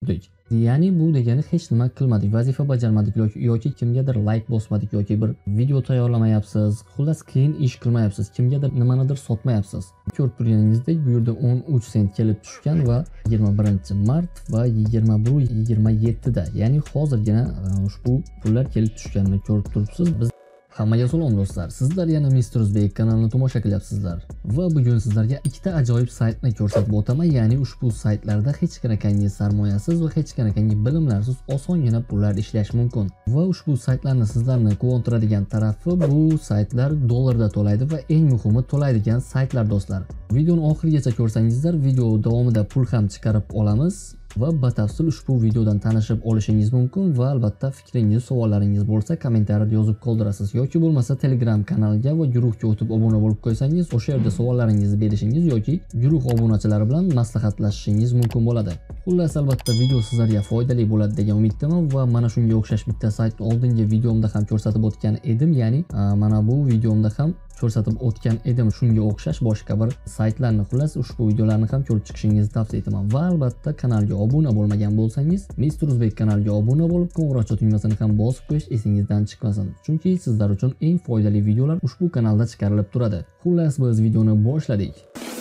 turdik. Ya'ni bu degani hech nima qilmadik, vazifa bajarmadik yoki kimgadir like bosmadik yoki bir video tayyorlamayapsiz, xullas qiyin ish qilmayapsiz, kimgadir nimanidir sotmayapsiz. Ko'rib turganingizdek, bu yerda 13 sent kelib tushgan va 21-mart va 21-27 da, ya'ni hozirgina ushbu pullar kelib tushganini ko'rib turibsiz. Biz hammaga salom do'stlar. Sizlar yana Mr. Uzbek kanalini tomosha qilyapsizlar va bugun sizlarga ikkita ajoyib saytni ko'rsatib o'taman. Ya'ni ushbu saytlarda hech qanaqangi sarmoyasiz va hech qanaqangi bilimlarsiz osongina pullar ishlash mumkin. Va ushbu saytlarni sizlarni quvontiradigan tarafi, bu saytlar dollarda to'laydi va eng muhimi to'laydigan saytlar do'stlar. Videoni oxirigacha ko'rsangizlar, video davomida pul ham chiqarib olamiz. Va batafsil ushbu videodan tanishib olishingiz mumkin va albatta fikringiz, savollaringiz bo'lsa kommentariyada yozib qoldirasiz yoki bo'lmasa Telegram kanaliga va guruhga o'tib obuna bo'lib qo'ysangiz, o'sha yerda savollaringizni berishingiz yoki guruh obunachilari bilan maslahatlashishingiz mumkin bo'ladi. Xullas, albatta video sizlarga foydali bo'ladi degan umiddaman va mana shunga o'xshash bitta saytni oldingi videomda ham ko'rsatib o'tgan edim, ya'ni mana bu videomda ham ko'rsatib o'tgan edim shunga o'xshash boshqa bir saytlarni. Xullas, ushbu videolarni ham ko'rib chiqishingizni tavsiya etaman va albatta kanalga obuna bo'lmagan bo'lsangiz, Mr. Uzbek kanaliga obuna bo'lib, qo'ng'iroqcha tugmasini ham bosib qo'yish esingizdan chiqmasin. Chunki sizlar uchun eng foydali videolar ushbu kanalda chiqarilib turadi. Xullas, biz videoni boshladik.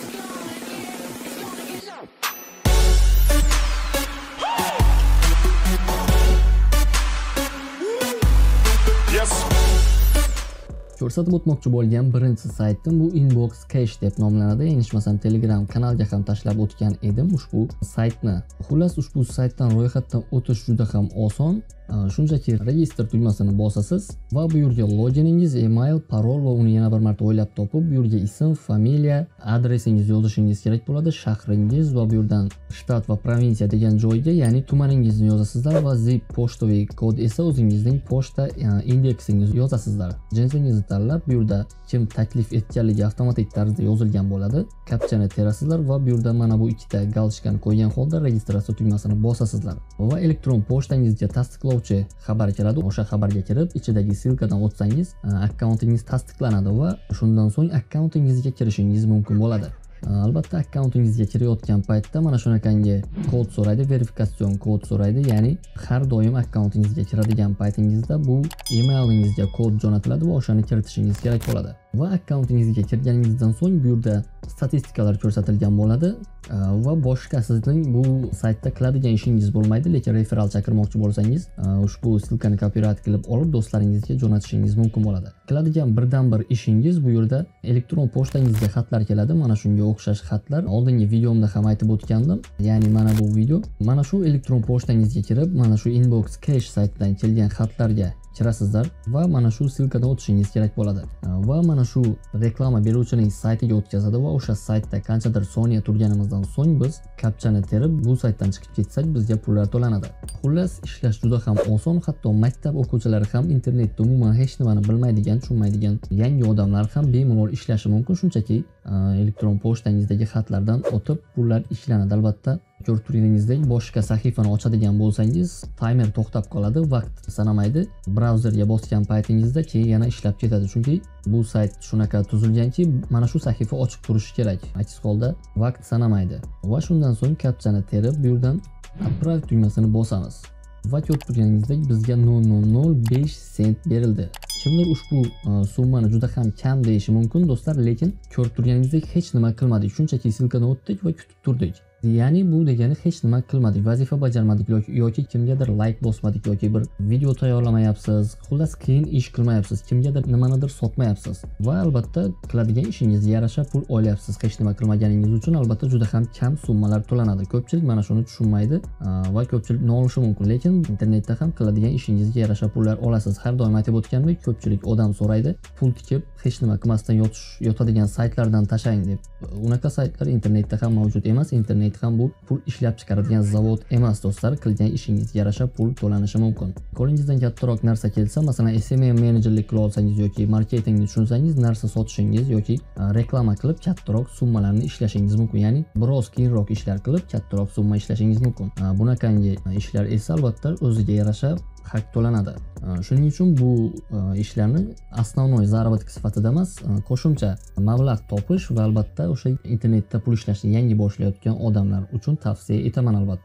Ko'rsatib o'tmoqchi bo'lgan birinchi saytim bu Inbox Cash deb nomlanadi. Yanglishmasam Telegram kanalga ham tashlab o'tgan edim ushbu saytni. Xullas, ushbu saytdan ro'yxatdan o'tish juda ham oson. Shunchaki registr tugmasini bosasiz va bu yerga loginingiz, email, parol va uni yana bir marta o'ylab topib, bu yerga ism, familiya, adresingizni yozishingiz kerak bo'ladi, shahringiz va bu yerdan shtat va provinsiya degan joyga, ya'ni tumaningizni yozasizlar va zip pochtaviy kod esa o'zingizning pochta indeksingizni yozasizlar. Jinsingizni tanlab, bu yerda kim taklif etganligi avtomatik tarzda yozilgan bo'ladi. Kapchani terasizlar va bu yerda mana bu ikkita galchkani qo'ygan holda registratsiya tugmasini bosasizlar va elektron pochtangizga tasdiqlovchi xabar keladi. O'sha xabarga kirib, ichidagi silkadan o'tsangiz, akkauntingiz tasdiqlanadi va shundan so'ng akkauntingizga kirishingiz mumkin bo'ladi. Albatta, akkauntingizga kirayotgan paytda mana shunaqangi kod so'raydi, verifikatsion kod so'raydi, ya'ni har doim akkauntingizga kiradigan paytingizda bu emailingizga kod jo'natiladi va o'shani kiritishingiz kerak bo'ladi. Va akkauntingizga kirganingizdan so'ng bu yerda statistikalar ko'rsatilgan bo'ladi va boshqa sizning bu saytda qiladigan ishingiz bo'lmaydi, lekin referral chaqirmoqchi bo'lsangiz, ushbu silkani kopyurat qilib olib do'stlaringizga jo'natishingiz mumkin bo'ladi. Qiladigan birdan bir ishingiz bu yerda elektron pochtangizga xatlar keladi, mana shunga o'xshash xatlar. Oldingi videomda ham aytib o'tgandim. Ya'ni mana bu video, mana shu elektron pochtangizga kirib, mana shu Inbox Cash saytidan kelgan xatlarga kirasizlar va mana shu silkadan o'tishingiz kerak bo'ladi. Va mana shu reklama beruvchining saytiga o'tkazadi va o'sha saytda qanchadir soniya turganimizdan so'ng biz kapchani terib bu saytdan chiqib ketsak, bizga pullar to'lanadi. Xullas, ishlash juda ham oson, hatto maktab o'quvchilari ham, internetda umuman hech nimani bilmaydigan, tushunmaydigan yangi odamlar ham bemalol ishlashi mumkin. Shunchaki elektron pochtangizdagi xatlardan o'tib pullar ishlanadi. Albatta, ko'rib turganingizdek, boshqa sahifani ochadigan bo'lsangiz, timer to'xtab qoladi, vaqt sanamaydi. Brauzerga bosgan paytingizda keyin yana ishlab ketadi, chunki bu sayt shunaqa tuzilganki, mana shu sahifa ochiq turishi kerak. Aks holda vaqt sanamaydi. Va shundan so'ng kapchani terib, bu yerdan Approve tugmasini bosamiz. Va ko'rib turganingizdek, bizga 0.005 sent berildi. Kimdir ushbu summani juda ham kam deyishi mumkin do'stlar, lekin ko'rib turganingizdek hech nima qilmadik, shunchaki silkadan o'tdik va kutib turdik. Ya'ni bu degani hech nima qilmadik, vazifa bajarmadik yoki kimgadir like bosmadik yoki bir video tayyorlamayapsiz, xullas qiyin ish qilmayapsiz, kimgadir nimanidir sotmayapsiz va albatta qiladigan ishingizga yarasha pul olyapsiz. Hech nima qilmaganingiz uchun albatta juda ham kam summalar to'lanadi. Ko'pchilik mana shuni tushunmaydi va ko'pchilik nolishi mumkin, lekin internetda ham qiladigan ishingizga yarasha pullar olasiz. Har doim aytib o'tgandek, ko'pchilik odam so'raydi, pul tikib hech nima qilmasdan yotadigan saytlardan tashlang deb. Unaqa saytlar internetda ham mavjud emas. Internet ham bu pul ishlab chiqaradigan zavod emas do'stlar. Qilgan ishingizga yarasha pul to'lanishi mumkin. Qo'lingizdan kattaroq narsa kelsa, masalan SMM menejerlik qila olsangiz yoki marketingni tushunsangiz, narsa sotishingiz yoki reklama qilib kattaroq summalarni ishlashingiz mumkin. Ya'ni biroz keyinroq ishlar qilib kattaroq summa ishlashingiz mumkin. Bunaqangi ishlar esa albatta o'ziga yarasha haq to'lanadi. Shuning uchun bu ishlarni основной заработок sifatida emas, qo'shimcha mablag' topish va albatta o'sha internetda pul ishlashni yangi boshlayotgan odamlar uchun tavsiya etaman albatta.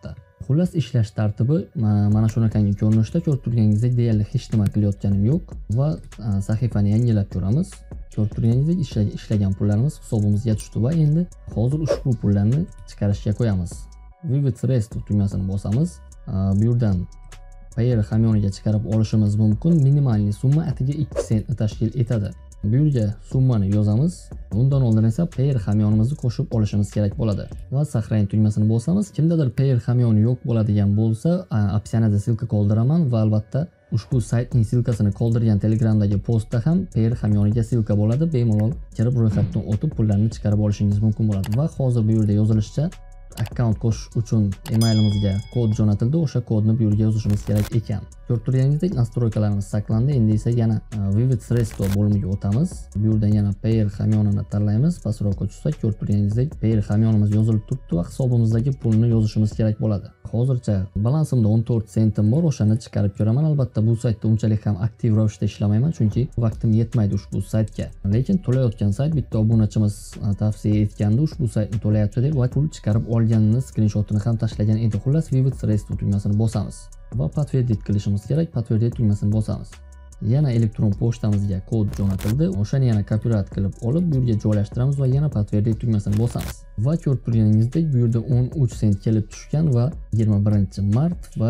Xullas ishlash tartibi mana shunaqangi ko'rinishda. Ko'rib turganingizdek deyarli hech nima qilayotganim yo'q va sahifani yangilab ko'ramiz. Ko'rib turganingizdek ishlagan pullarimiz hisobimizga tushdi va endi hozir ushbu pullarni chiqarishga qo'yamiz. Vivid Sredstva tugmasini bosamiz. Bu yerdan payer hamyoniga chiqarib olishimiz mumkin. Minimalniy summa atiga 2 sentni tashkil etadi. Bu yerga summani yozamiz. Undan oldin esa payer hamyonimizni qo'shib olishimiz kerak bo'ladi. Va saqlang tugmasini bosamiz. Kimdadir payer hamyoni yo'q bo'ladigan bo'lsa, opsiyada silka qoldiraman va albatta ushbu saytning silkasini qoldirgan Telegramdagi postda ham payer hamyoniga silka bo'ladi. Bemalol kirib ro'yxatdan o'tib pullarni chiqarib olishingiz mumkin bo'ladi. Va hozir bu yerda yozilishicha akkaunt qo'shish uchun emailimizga kod jo'natildi. O'sha kodni bu yerga yozishimiz kerak ekan. Ko'rib turganingizdek nastroykalarimiz saqlandi. Endi esa yana Vivid Sredstva bo'limiga o'tamiz. Bu yerdan yana payer hamyonini tanlaymiz. Pastroqqa tushsak, ko'rib turganingizdek payer hamyonimiz yozilib turibdi va hisobimizdagi pulni yozishimiz kerak bo'ladi. Hozircha balansimda 14 sentim bor, o'shani chiqarib ko'raman. Albatta bu saytda unchalik ham aktiv ravishda ishlamayman, chunki vaqtim yetmaydi ushbu saytga. Lekin to'layotgan sayt bitta obunachimiz tavsiya etgandi, ushbu saytni to'layapti deb va pul chiqarib olganini skrinshotini ham tashlagan edi. Xullas Vivid Sredstva tugmasini bosamiz va подтвердить qilishimiz kerak. Подтвердить tugmasini bosamiz. Yana elektron pochtamizga kod jo'natildi. O'shani yana kopyurat qilib olib, bu yerga joylashtiramiz va yana подтвердить tugmasini bosamiz. Va ko'rib turganingizdek bu yerda 13 sent kelib tushgan va 21-mart va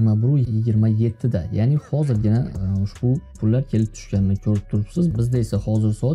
21:27 da, ya'ni hozirgina ushbu pullar kelib tushganini ko'rib turibsiz. Bizda esa hozir soat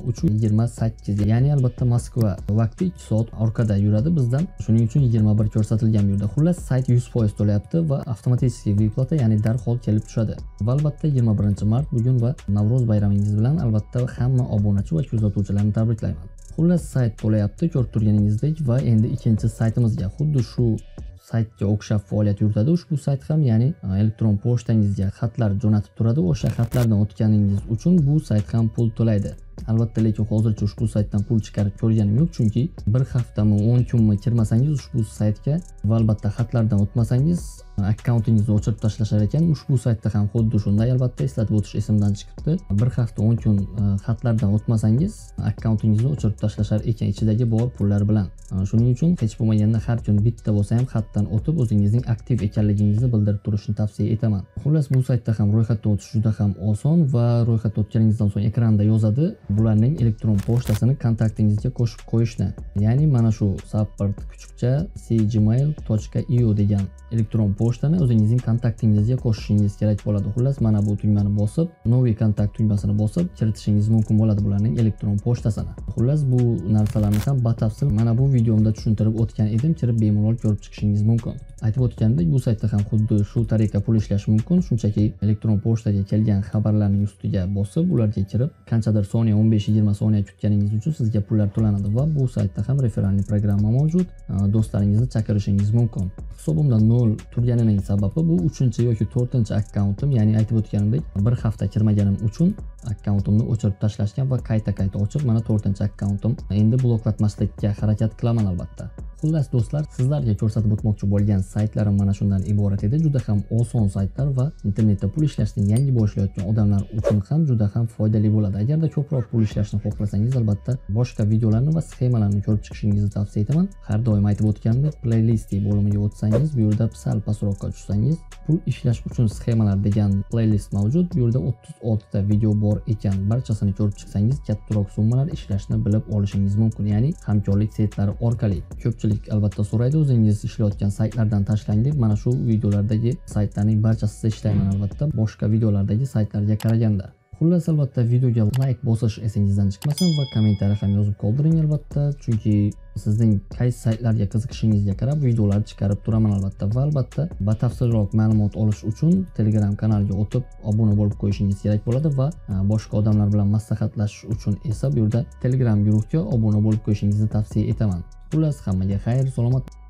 23:28, ya'ni albatta Moskva vaqti 2 soat orqada yuradi bizdan. Shuning uchun 21 ko'rsatilgan bu yerda. Xullas sayt 100% to'layapti va avtomatik vyuplata, ya'ni darhol kelib tushadi. Va albatta 21-mart bugun va Navro'z bayramingiz bilan albatta hamma obunachi va kuzatuvchilarni tabriklayman. Xullas sayt to'layapti ko'rib turganingizdek va endi ikkinchi saytimizga xuddi shu saytga o'xshab faoliyat yuritadi. Ushbu sayt ham, ya'ni elektron pochtangizga xatlar jo'natib turadi. O'sha xatlardan o'tganingiz uchun bu sayt ham pul to'laydi. Albatta, lekin hozircha ushbu saytdan pul chiqarib ko'rganim yo'q, chunki bir haftami 10 kunmi kirmasangiz ushbu saytga va albatta xatlardan o'tmasangiz akkauntingizni o'chirib tashlashar ekan. Ushbu saytda ham xuddi shunday. Albatta eslatib o'tish esimdan chiqibdi. Bir hafta 10 kun xatlardan o'tmasangiz akkauntingizni o'chirib tashlashar ekan ichidagi bor pullar bilan. Shuning uchun hech bo'lmaganda har kun bitta bo'lsa ham xatdan o'tib o'zingizning aktiv ekanligingizni bildirib turishni tavsiya etaman. Xullas bu saytda ham ro'yxatdan o'tish juda ham oson va ro'yxatdan o'tganingizdan so'ng ekranda yozadi bularning elektron pochtasini kontaktingizga qo'shib qo'yishni. Ya'ni mana shu support kuchukcha cgmail.io degan elektron pochtani o'zingizning kontaktingizga qo'shishingiz kerak bo'ladi. Xullas mana bu tugmani bosib, noviy kontakt tugmasini bosib kiritishingiz mumkin bo'ladi bularning elektron pochtasini. Xullas bu narsalarni ham batafsil mana bu videomda tushuntirib o'tgan edim. Kirib bemalol ko'rib chiqishingiz mumkin. Aytib o'tgandek, bu saytda ham xuddi shu tariqa pul ishlash mumkin. Shunchaki elektron pochtaga kelgan xabarlarning ustiga bosib, ularga kirib qanchadir soniya 15-20 soniya kutganingiz uchun sizga pullar to'lanadi va bu saytda ham referalniy programma mavjud. Do'stlaringizni chaqirishingiz mumkin. Hisobimda 0 turganining sababi bu 3 yoki 4 akkauntim, ya'ni aytib o'tganimdek bir hafta kirmaganim uchun akkauntimni o'chirib tashlashgan va qayta ochib mana 4 akkauntim. Endi bloklatmaslikka harakat qilaman albatta. Xullas do'stlar, sizlarga ko'rsatib o'tmoqchi bo'lgan saytlarim mana shundan iborat edi. Juda ham oson saytlar va internetda pul ishlashni yangi boshlayotgan odamlar uchun ham juda ham foydali bo'ladi. Agarda ko'proq pul ishlashni xohlasangiz, albatta boshqa videolarni va sxemalarni ko'rib chiqishingizni tavsiya etaman. Har doim aytib o'tganimdek, playlist bo'limiga o'tsangiz, bu yerda sal pastroqqa tushsangiz, pul ishlash uchun sxemalar degan playlist mavjud. Bu yerda 36 ta video bor ekan. Barchasini ko'rib chiqsangiz, kattaroq summalar ishlashni bilib olishingiz mumkin. Ya'ni hamkorlik saytlari orqali. Ko'pchilik albatta so'raydi, o'zingiz ishlayotgan saytlardan tashlang deb. Mana shu videolardagi saytlarning barchasida ishlayman albatta, boshqa videolardagi saytlarga qaraganda. Xullas, albatta videoga like bosish esingizdan chiqmasin va kommentariy ham yozib qoldiring albatta, chunki sizning qaysi saytlarga qiziqishingizga qarab videolar chiqarib turaman albatta. Va albatta batafsilroq ma'lumot olish uchun Telegram kanaliga o'tib obuna bo'lib qo'yishingiz kerak bo'ladi va boshqa odamlar bilan maslahatlashish uchun esa bu yerda Telegram guruhga obuna bo'lib qo'yishingizni tavsiya etaman. Xullas, hammaga xayr, salomat.